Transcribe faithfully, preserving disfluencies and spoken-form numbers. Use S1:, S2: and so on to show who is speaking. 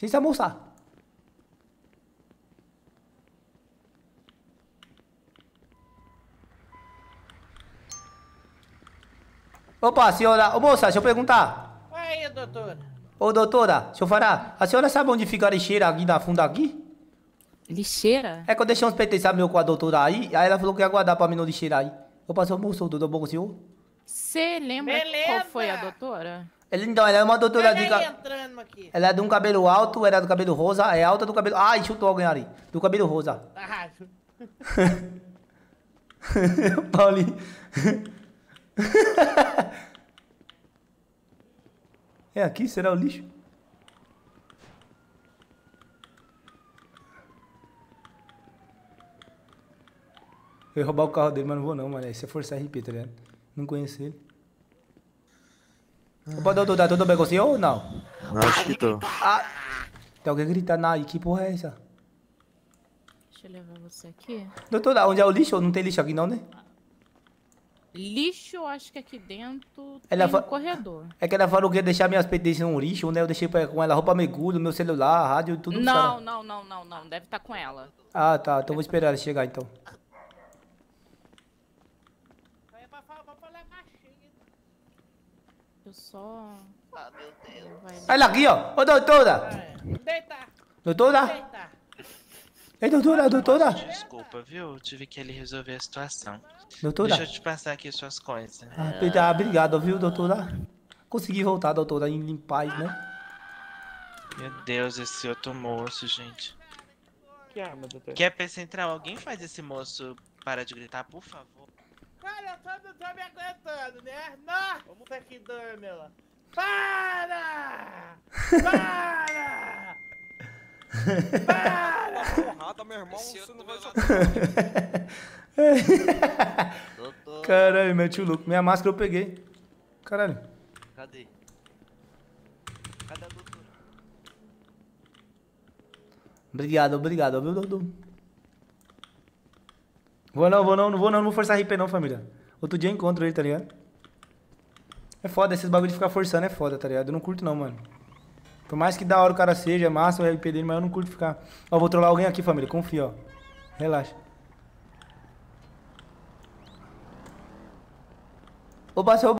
S1: Licença, moça. Opa, senhora. Ô, moça, deixa eu perguntar.
S2: Aí, doutora.
S1: Ô, doutora, deixa eu falar. A senhora sabe onde fica a lixeira aqui na funda aqui?
S3: Lixeira?
S1: É que eu deixei uns pertences meu com a doutora aí, aí ela falou que ia guardar pra mim no lixeira aí. Eu passei o moço, tudo bom com o senhor?
S3: Você lembra
S2: Beleza.
S3: qual foi a doutora?
S1: Ela, então, ela é uma doutora
S2: Olha
S1: de...
S2: aí
S1: ca-
S2: entrando aqui.
S1: Ela é de um cabelo alto, era do cabelo rosa, é alta do cabelo... Ai, chutou alguém ali. Do cabelo rosa.
S2: Ah,
S1: Paulinho. É aqui? Será o lixo? Eu ia roubar o carro dele, mas não vou não, mano. Isso é força R P, tá ligado? Não conheço ele. Opa, doutor, tá tudo bem com o senhor ou não?
S4: Acho que tô.
S1: Ah, tem alguém gritando aí, que porra é essa?
S3: Deixa eu levar você aqui.
S1: Doutora, onde é o lixo? Não tem lixo aqui não, né?
S3: Lixo, acho que aqui dentro
S1: Ela
S3: tem
S1: fa-
S3: no corredor.
S1: É que ela falou que ia deixar minhas pertences no lixo, né? Eu deixei pra- com ela roupa mergulho, meu celular, rádio, tudo.
S3: Não,
S1: cara.
S3: não, não, não, não. Deve estar com ela.
S1: Ah, tá. Então vou esperar ela chegar, então.
S2: Aí pra falar, pra falar machinho.
S3: Eu só...
S2: Ah, meu Deus.
S3: Vai
S1: Olha ela aqui, ó. Ô, doutora.
S2: Deita,
S1: Doutora?
S2: deita.
S1: Ei, doutora, doutora.
S5: Desculpa, viu? Eu tive que ali resolver a situação.
S1: Doutora.
S5: Deixa eu te passar aqui suas coisas.
S1: Ah, pe- ah, obrigado, viu, doutora? Consegui voltar, doutora, em, em paz, né?
S5: Meu Deus, esse outro moço, gente.
S2: Que arma, doutor?
S5: Quer P Central? Alguém faz esse moço parar de gritar, por favor?
S2: Cara, eu só não tô me aguentando, né? Não! Vamos ver que dor, meu. Para! Para! Para!
S6: Porrada, meu irmão, você não vai
S4: Doutor,
S1: Caralho, mete o louco. Minha máscara eu peguei. Caralho.
S4: cadê? Cadê a doutora?
S1: Obrigado, obrigado, viu, doutor? Vou não, vou não, não vou não, não vou forçar R P não, família. Outro dia eu encontro ele, tá ligado? É foda, esses bagulho de ficar forçando é foda, tá ligado? Eu não curto não, mano. Por mais que da hora o cara seja, é massa o R P dele, mas eu não curto ficar... Ó, vou trollar alguém aqui, família, confia, ó. Relaxa. Opa, seu...